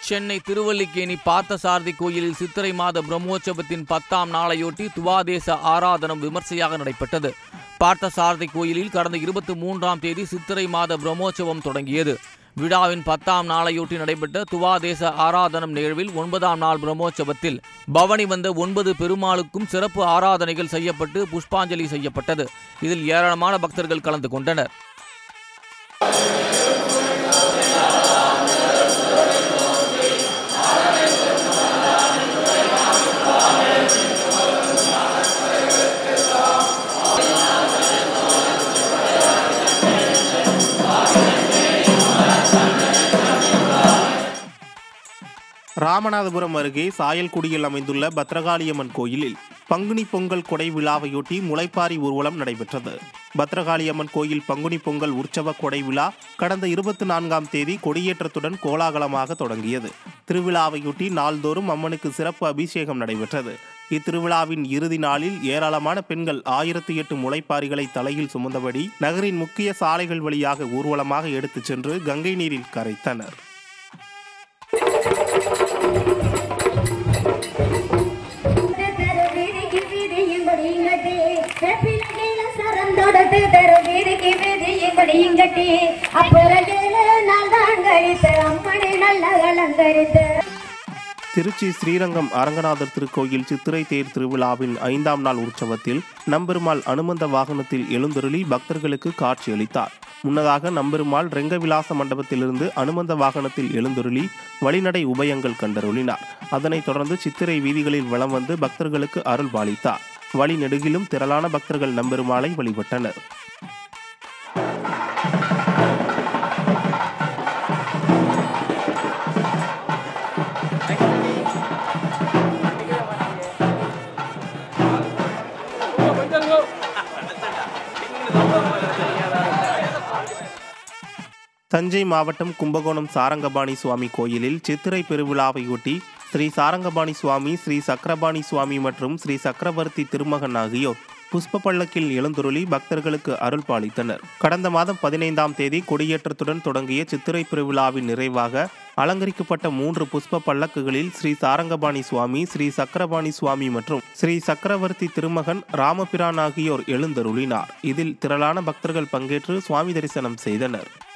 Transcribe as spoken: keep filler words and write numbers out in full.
சென்னை திருவல்லிக்கேணி பார்த்தசாரதி கோயிலில் சித்திரை மாத பிரம்மோற்சவத்தின் பத்தாம் நாளையொட்டி துவாதேச ஆராதனம் விமர்சையாக நடைபெற்றது. பார்த்தசாரதி கோயிலில் கடந்த இருபத்தி மூன்றாம் தேதி சித்திரை மாத பிரம்மோற்சவம் தொடங்கியது. விழாவின் பத்தாம் நாளையொட்டி நடைபெற்ற துவாதேச ஆராதனம் நிகழ்வில் ஒன்பதாம் நாள் பிரம்மோற்சவத்தில் பவனி வந்த ஒன்பது பெருமாளுக்கும் சிறப்பு ஆராதனைகள் செய்யப்பட்டு புஷ்பாஞ்சலி செய்யப்பட்டது. இதில் ஏராளமான பக்தர்கள் கலந்து கொண்டனர். ராமநாதபுரம் அருகே சாயல்குடியில் அமைந்துள்ள பத்ரகாளியம்மன் கோயிலில் பங்குனி பொங்கல் கொடை விழாவையொட்டி முளைப்பாரி ஊர்வலம் நடைபெற்றது. பத்ரகாளியம்மன் கோயில் பங்குனி பொங்கல் உற்சவ கொடை விழா கடந்த இருபத்தி நான்காம் தேதி கொடியேற்றத்துடன் கோலாகலமாக தொடங்கியது. திருவிழாவையொட்டி நாள்தோறும் அம்மனுக்கு சிறப்பு அபிஷேகம் நடைபெற்றது. இத்திருவிழாவின் இறுதி நாளில் ஏராளமான பெண்கள் ஆயிரத்தி எட்டு முளைப்பாரிகளை தலையில் சுமந்தபடி நகரின் முக்கிய சாலைகள் வழியாக ஊர்வலமாக எடுத்துச் சென்று கங்கை நீரில் கரைத்தனர். திருச்சி ஸ்ரீரங்கம் அரங்கநாதர் திருக்கோயில் சித்திரை தேர் திருவிழாவின் ஐந்தாம் நாள் உற்சவத்தில் நம்பெருமாள் அனுமந்த வாகனத்தில் எழுந்தருளி பக்தர்களுக்கு காட்சியளித்தார். முன்னதாக நம்பெருமாள் ரெங்கவிலாச மண்டபத்திலிருந்து அனுமந்த வாகனத்தில் எழுந்தருளி வழிநடை உபயங்கள் கண்டருளினார். அதனைத் தொடர்ந்து சித்திரை வீதிகளில் வலம் வந்து பக்தர்களுக்கு அருள் பாலித்தார். வழி நெடுகிலும் திரளான பக்தர்கள் நம்பெருமாளை வழிபட்டனர். தஞ்சை மாவட்டம் கும்பகோணம் சாரங்கபாணி சுவாமி கோயிலில் சித்திரை பெருவிழாவையொட்டி ஸ்ரீ சாரங்கபாணி சுவாமி, ஸ்ரீ சக்கரபாணி சுவாமி மற்றும் ஸ்ரீ சக்கரவர்த்தி திருமகன் ஆகியோர் புஷ்ப பல்லக்கில் எழுந்தருளி பக்தர்களுக்கு அருள் பாலித்தனர். கடந்த மாதம் பதினைந்தாம் தேதி கொடியேற்றத்துடன் தொடங்கிய சித்திரை பெருவிழாவின் நிறைவாக அலங்கரிக்கப்பட்ட மூன்று புஷ்ப பல்லக்குகளில் ஸ்ரீ சாரங்கபாணி சுவாமி, ஸ்ரீ சக்கரபாணி சுவாமி மற்றும் ஸ்ரீ சக்கரவர்த்தி திருமகன் ராமபிரான் ஆகியோர் எழுந்தருளினார். இதில் திரளான பக்தர்கள் பங்கேற்று சுவாமி தரிசனம் செய்தனர்.